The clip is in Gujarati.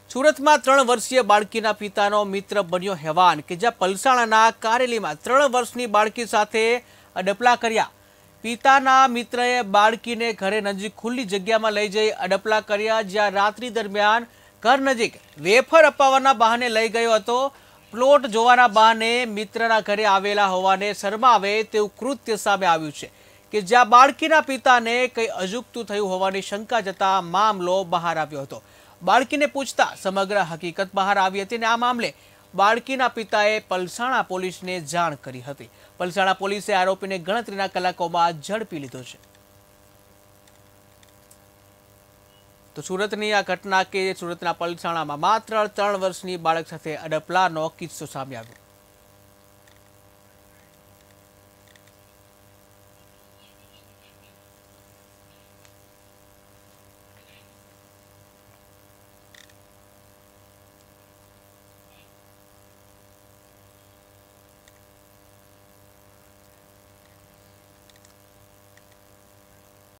સુરતમાં 3 વર્ષીય બાળકીના પિતાનો મિત્ર બન્યો હેવાન કે જ્યાં પલસાણાના કારેલીમાં 3 વર્ષની બાળકી સાથે અડપલા કર્યા। પિતાના મિત્રએ બાળકીને ઘરે નજીક ખુલ્લી જગ્યામાં લઈ જઈ અડપલા કર્યા, જ્યાં રાત્રિ દરમિયાન ઘર નજીક વેફર અપાવવાના બહાને લઈ ગયો હતો। પ્લોટ જોવાના બહાને મિત્રના ઘરે આવેલા હોવાને શરમાવે તેવું કૃત્ય સામે આવ્યું છે કે જ્યાં બાળકીના પિતાને કંઈ અજુગતું થયું હોવાની શંકા જતા મામલો બહાર આવ્યો હતો। બાળકીને પૂછતા સમગ્ર હકીકત બહાર આવી હતી અને આ મામલે બાળકીના પિતાએ પલસાણા પોલીસને જાણ કરી હતી। પલસાણા પોલીસે આરોપીને ગણતરીના કલાકોમાં ઝડપી લીધો છે। તો સુરતની આ ઘટના કે સુરતના પલસાણામાં માત્ર 3 વર્ષની બાળક સાથે અડપલાનો કિસ્સો સામે આવ્યો।